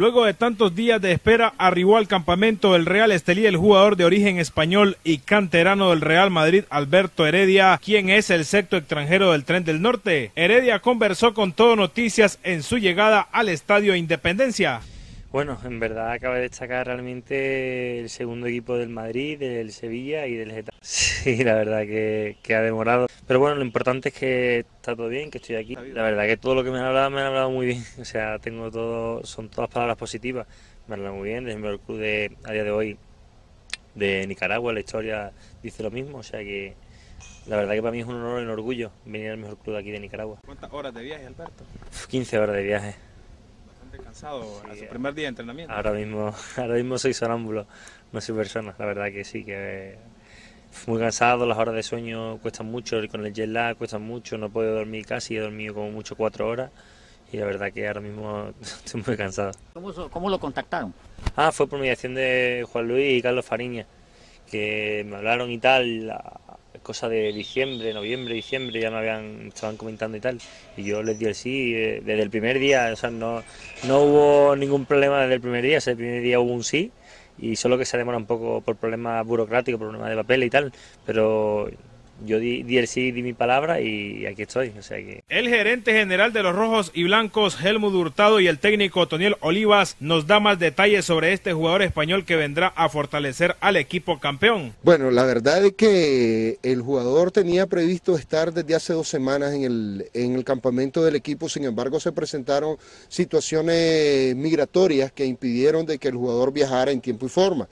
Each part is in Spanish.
Luego de tantos días de espera, arribó al campamento del Real Estelí el jugador de origen español y canterano del Real Madrid, Alberto Heredia, quien es el sexto extranjero del Tren del Norte. Heredia conversó con Todo Noticias en su llegada al Estadio Independencia. Bueno, en verdad acaba de destacar realmente el segundo equipo del Madrid, del Sevilla y del Getafe. Sí, la verdad que ha demorado. Pero bueno, lo importante es que está todo bien, que estoy aquí. La verdad que todo lo que me han hablado muy bien. O sea, son todas palabras positivas. Me han hablado muy bien, desde el mejor club a día de hoy de Nicaragua. La historia dice lo mismo, o sea que la verdad que para mí es un honor y un orgullo venir al mejor club de aquí de Nicaragua. ¿Cuántas horas de viaje, Alberto? 15 horas de viaje. Cansado a su primer día de entrenamiento. Ahora mismo soy sonámbulo, no soy persona, la verdad que sí, que muy cansado, las horas de sueño cuestan mucho, con el jet lag cuestan mucho, no puedo dormir casi, he dormido como mucho 4 horas y la verdad que ahora mismo estoy muy cansado. ¿Cómo lo contactaron? Fue por mediación de Juan Luis y Carlos Fariña, que me hablaron y tal, cosa de noviembre, diciembre, ya me estaban comentando y tal, y yo les di el sí desde el primer día, o sea, no hubo ningún problema desde el primer día, el primer día hubo un sí, y solo que se demora un poco por problemas burocráticos, problemas de papel y tal, pero yo di el sí, di mi palabra y aquí estoy, o sea que... El gerente general de los Rojos y Blancos, Helmut Hurtado, y el técnico Toniel Olivas nos da más detalles sobre este jugador español que vendrá a fortalecer al equipo campeón. Bueno, la verdad es que el jugador tenía previsto estar desde hace 2 semanas en el campamento del equipo, sin embargo se presentaron situaciones migratorias que impidieron de que el jugador viajara en tiempo y forma.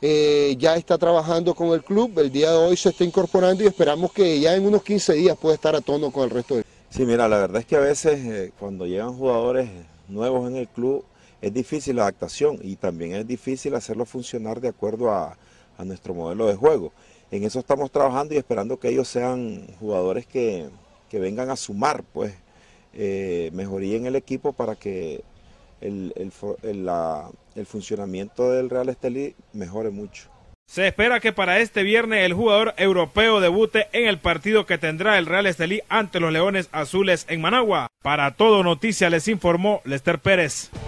Ya está trabajando con el club, el día de hoy se está incorporando y esperamos que ya en unos 15 días pueda estar a tono con el resto del... Sí, mira, la verdad es que a veces cuando llegan jugadores nuevos en el club es difícil la adaptación y también es difícil hacerlo funcionar de acuerdo a nuestro modelo de juego. En eso estamos trabajando y esperando que ellos sean jugadores que vengan a sumar pues mejoría en el equipo para que el funcionamiento del Real Estelí mejore mucho. Se espera que para este viernes el jugador europeo debute en el partido que tendrá el Real Estelí ante los Leones Azules en Managua. Para Todo Noticias les informó Lester Pérez.